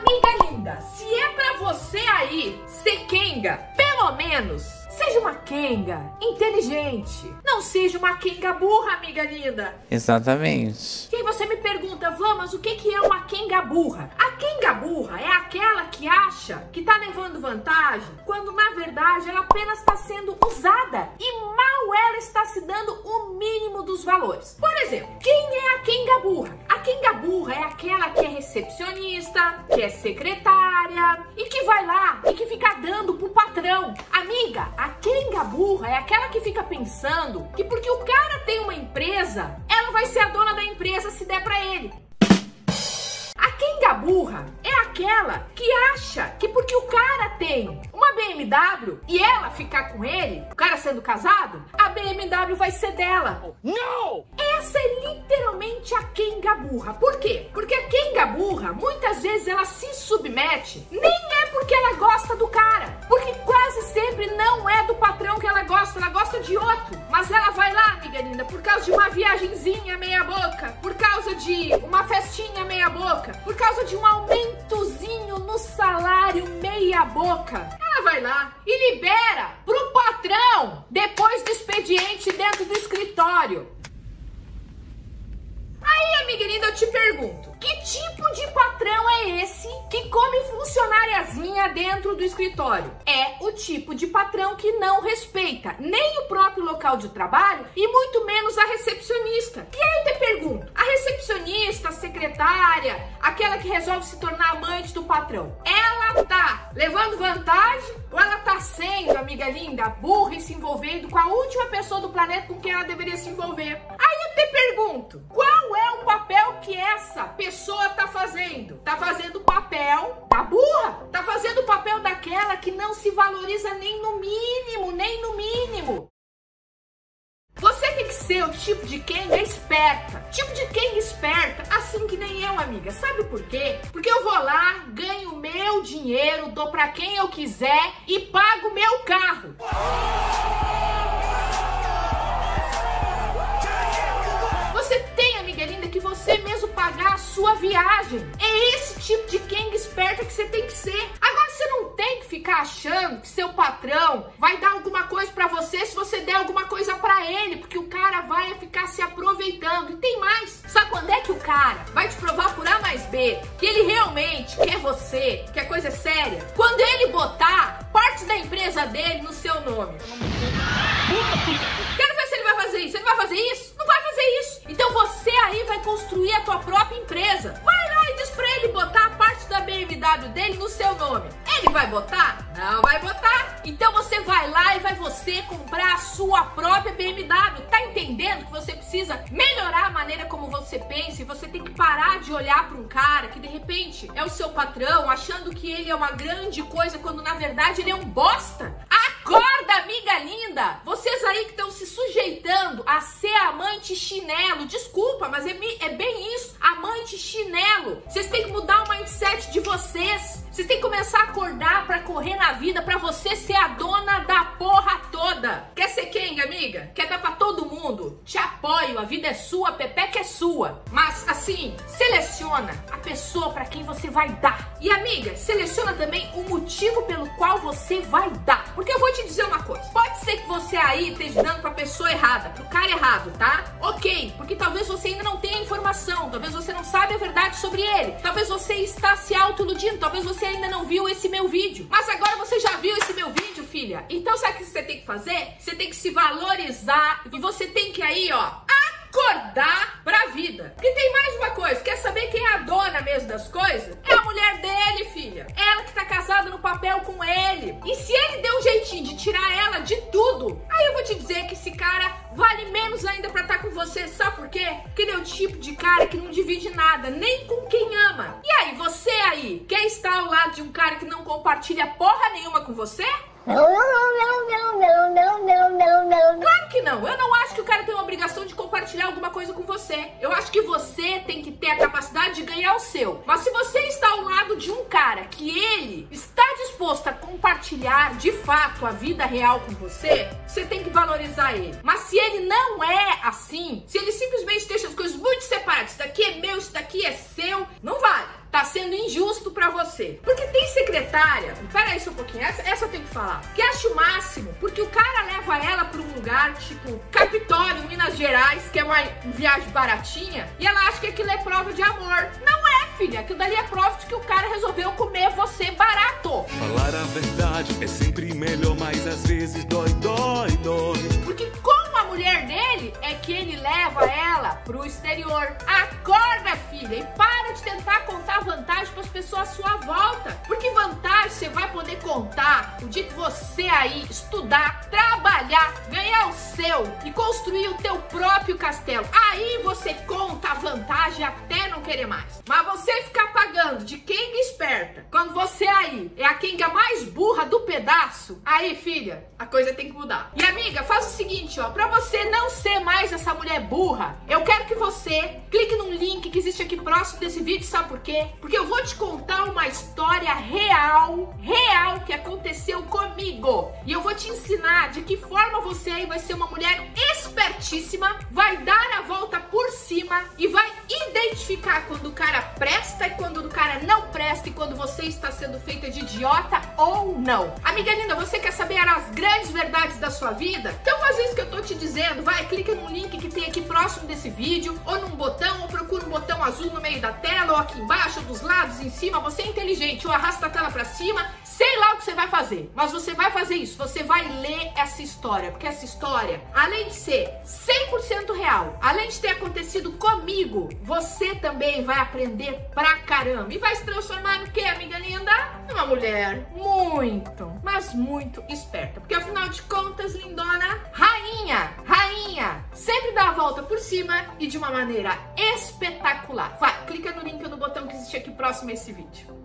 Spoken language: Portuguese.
Amiga linda, se é pra você aí ser Kenga, pelo menos seja uma Kenga inteligente. Não seja uma Kenga burra, amiga linda. Exatamente. E aí você me pergunta, Vã, mas o que é uma Kenga burra? A Kenga burra é aquela que acha que tá levando vantagem, quando na verdade ela apenas está sendo usada e mal ela está se dando o mínimo dos valores. Por exemplo, quem é a Kenga burra? A Kenga burra é aquela que é recepcionista, que é secretária e que vai lá e que fica dando pro patrão. Amiga, a Kenga burra é aquela que fica pensando que porque o cara tem uma empresa, ela vai ser a dona da empresa se der pra ele. A Kenga burra é aquela que acha que porque o cara tem uma BMW e ela ficar com ele, o cara sendo casado, a BMW vai ser dela. Não! Essa é literalmente a Kenga burra. Por quê? Porque a Kenga burra, muitas vezes ela se submete, nem é porque ela gosta do cara, porque quase sempre não é do patrão que ela gosta de outro. Mas ela vai lá, amiga linda, por causa de uma viagenzinha meia boca, por causa de uma festinha meia boca, por causa de um aumentozinho no salário meia boca. Ela vai lá e libera pro patrão depois do expediente dentro do escritório. Aí, amiga linda, eu te pergunto, que tipo de patrão é esse que come funcionariazinha dentro do escritório? É o tipo de patrão que não respeita nem o próprio local de trabalho e muito menos a recepcionista. E aí eu te pergunto, a recepcionista, a secretária, aquela que resolve se tornar amante do patrão, ela tá levando vantagem ou ela tá sendo, amiga linda, burra e se envolvendo com a última pessoa do planeta com quem ela deveria se envolver? Aí eu te pergunto, qual é o papel que essa pessoa tá fazendo? Tá fazendo o papel da burra? Tá fazendo o papel daquela que não se valoriza nem no mínimo, nem no mínimo. Você tem que ser o tipo de Kenga esperta. Tipo de Kenga esperta, assim que nem eu, amiga. Sabe por quê? Porque eu vou lá, ganho meu dinheiro, dou pra quem eu quiser e pago meu carro. Você tem, amiga linda, que você mesmo pagar a sua viagem. É esse tipo de Kenga esperta que você tem que ser. Agora você não tem que ficar achando que seu patrão vai dar alguma coisa pra você se você der alguma coisa pra ele, porque o cara vai ficar se aproveitando. E tem mais. Sabe quando é que o cara vai te provar por A mais B que ele realmente quer você, que a coisa é séria? Quando ele botar parte da empresa dele no seu nome. Quero ver se ele vai fazer isso. Ele vai fazer isso? Não vai fazer isso. Então você aí vai construir a tua própria empresa. Vai lá e diz pra ele botar a parte da BMW dele no seu nome. Ele vai botar? Não vai botar. Então você vai lá e vai você comprar a sua própria BMW. Tá entendendo que você precisa melhorar a maneira como você pensa e você tem que parar de olhar pra um cara que de repente é o seu patrão, achando que ele é uma grande coisa quando na verdade ele é um bosta? Acorda, amiga linda! Vocês aí que estão se sujeitando a ser amante chinelo, desculpa, mas é bem isso, amante chinelo. Vocês têm que mudar o mindset de vocês. Vocês têm que começar a acordar pra correr na vida, pra você ser a dona da porra toda. Quer ser Kenga, amiga? Quer dar pra todo mundo? Te apoio, a vida é sua, a pepeca é sua. Mas, assim, seleciona a pessoa pra quem você vai dar. E, amiga, seleciona também o motivo pelo qual você vai dar. Porque eu vou te dizer uma coisa. Pode ser que você aí esteja dando pra pessoa errada, pro cara errado, tá? Ok, porque talvez você ainda não tenha informação, talvez você não sabe a verdade sobre ele, talvez você está se auto-iludindo, talvez você ainda não viu esse meu vídeo. Mas agora você já viu esse meu vídeo, filha? Então sabe o que você tem que fazer? Você tem que se valorizar e você tem que aí, ó, acordar pra vida. E tem mais uma coisa, quer saber quem é a dona mesmo das coisas? É a mulher dele, filha. Ela que tá casada no papel com ele. E se ele deu um jeitinho de tirar ela de tudo, aí eu vou te dizer que esse cara vale menos ainda pra estar com você. Sabe por quê? Porque ele é o tipo de cara que não divide nada, nem com quem ama. E aí, você aí, quer estar ao lado de um cara que não compartilha porra nenhuma com você? Claro que não. Eu não acho que o cara tem uma obrigação de compartilhar alguma coisa com você. Eu acho que você tem que ter a capacidade de ganhar o seu. Mas se você está ao lado de um cara que ele está disposto a compartilhar de fato a vida real com você, você tem que valorizar ele. Mas se ele não é assim, se ele simplesmente deixa as coisas muito separadas, isso daqui é meu, isso daqui é seu, não vale. tá sendo injusto pra você. Porque tem secretária, peraí só um pouquinho, essa eu tenho que falar, que acha o máximo, porque o cara leva ela pra um lugar tipo Capitólio, Minas Gerais, que é uma viagem baratinha, e ela acha que aquilo é prova de amor. Não é, filha, aquilo dali é prova de que o cara resolveu comer você barato. Falar a verdade é sempre melhor, mas às vezes dói. Porque com a mulher dele é que ele leva ela pro exterior. Acorda, filha, e para de tentar contar vantagem para as pessoas à sua volta. Porque vantagem você vai poder contar o dia que você aí estudar, trabalhar, ganhar o seu e construir o teu próprio castelo. Aí você conta a vantagem até não querer mais. Mas você ficar pagando de quenga esperta, quando você aí é a quenga mais burra do pedaço, aí, filha, a coisa tem que mudar. E amiga, faz o seguinte, ó, pra você não ser mais essa mulher burra, eu quero que você clique num link que existe aqui próximo desse vídeo, sabe por quê? Porque eu vou te contar uma história real que aconteceu comigo. E eu vou te ensinar de que forma você aí vai ser uma mulher espertíssima, vai dar a volta por cima e vai identificar quando o cara presta e quando o cara não presta e quando você está sendo feita de idiota ou não. Amiga linda, você quer saber as grandes verdades da sua vida? Então faz isso que eu tô te dizendo, vai, clica no link que tem aqui próximo desse vídeo, ou num botão, ou procura um botão azul no meio da tela, ou aqui embaixo, ou dos lados, em cima, você é inteligente, ou arrasta a tela pra cima, sei lá o que você vai fazer, mas você vai fazer isso, você vai ler essa história, porque essa história, além de ser 100% real, além de ter acontecido comigo, você também vai aprender pra caramba, e vai se transformar no quê, amiga linda? Numa mulher muito, mas muito esperta, porque afinal de contas, lindona, rainha, sempre dá a volta por cima e de uma maneira espetacular. Vai, clica no link ou no botão que existe aqui próximo a esse vídeo.